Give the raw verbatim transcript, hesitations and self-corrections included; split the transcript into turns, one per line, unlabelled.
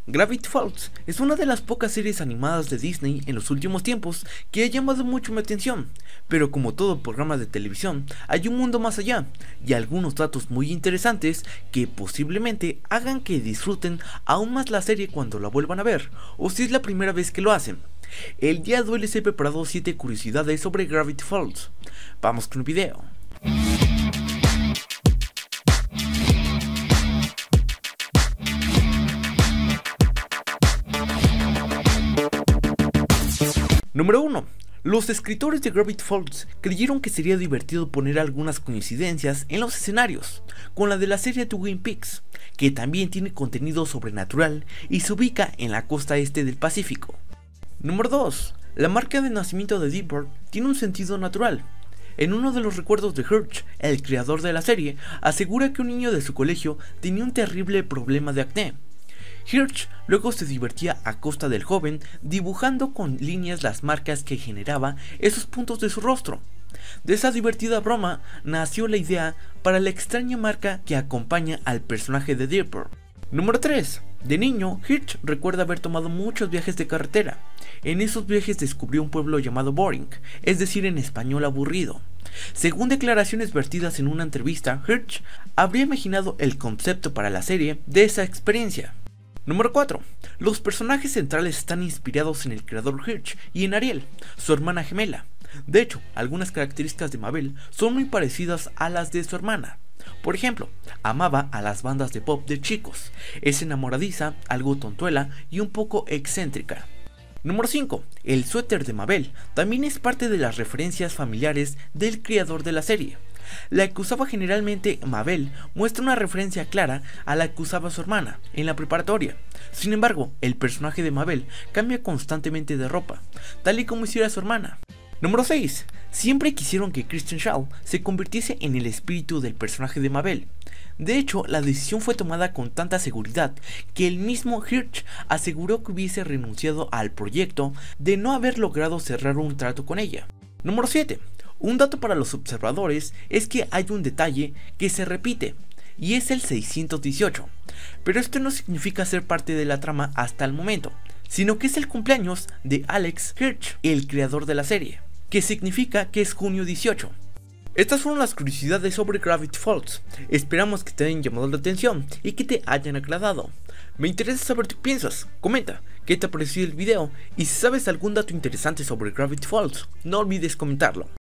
Gravity Falls es una de las pocas series animadas de Disney en los últimos tiempos que ha llamado mucho mi atención, pero como todo programa de televisión, hay un mundo más allá y algunos datos muy interesantes que posiblemente hagan que disfruten aún más la serie cuando la vuelvan a ver, o si es la primera vez que lo hacen. El día de hoy les he preparado siete curiosidades sobre Gravity Falls. Vamos con el video. Número uno. Los escritores de Gravity Falls creyeron que sería divertido poner algunas coincidencias en los escenarios, con la de la serie Twin Peaks, que también tiene contenido sobrenatural y se ubica en la costa este del Pacífico. Número dos. La marca de nacimiento de Dipper tiene un sentido natural. En uno de los recuerdos de Hirsch, el creador de la serie, asegura que un niño de su colegio tenía un terrible problema de acné. Hirsch luego se divertía a costa del joven dibujando con líneas las marcas que generaba esos puntos de su rostro. De esa divertida broma nació la idea para la extraña marca que acompaña al personaje de Dipper. Número tres. De niño, Hirsch recuerda haber tomado muchos viajes de carretera. En esos viajes descubrió un pueblo llamado Boring, es decir, en español aburrido. Según declaraciones vertidas en una entrevista, Hirsch habría imaginado el concepto para la serie de esa experiencia. Número cuatro. Los personajes centrales están inspirados en el creador Hirsch y en Ariel, su hermana gemela. De hecho, algunas características de Mabel son muy parecidas a las de su hermana. Por ejemplo, amaba a las bandas de pop de chicos, es enamoradiza, algo tontuela y un poco excéntrica. Número cinco. El suéter de Mabel también es parte de las referencias familiares del creador de la serie. La que usaba generalmente Mabel muestra una referencia clara a la que usaba su hermana en la preparatoria. Sin embargo, el personaje de Mabel cambia constantemente de ropa, tal y como hiciera su hermana. Número seis. Siempre quisieron que Kristen Schaal se convirtiese en el espíritu del personaje de Mabel. De hecho, la decisión fue tomada con tanta seguridad que el mismo Hirsch aseguró que hubiese renunciado al proyecto de no haber logrado cerrar un trato con ella. Número siete. Un dato para los observadores es que hay un detalle que se repite, y es el seiscientos dieciocho, pero esto no significa ser parte de la trama hasta el momento, sino que es el cumpleaños de Alex Hirsch, el creador de la serie, que significa que es junio dieciocho. Estas fueron las curiosidades sobre Gravity Falls. Esperamos que te hayan llamado la atención y que te hayan agradado. Me interesa saber qué piensas, comenta qué te ha parecido el video y si sabes algún dato interesante sobre Gravity Falls, no olvides comentarlo.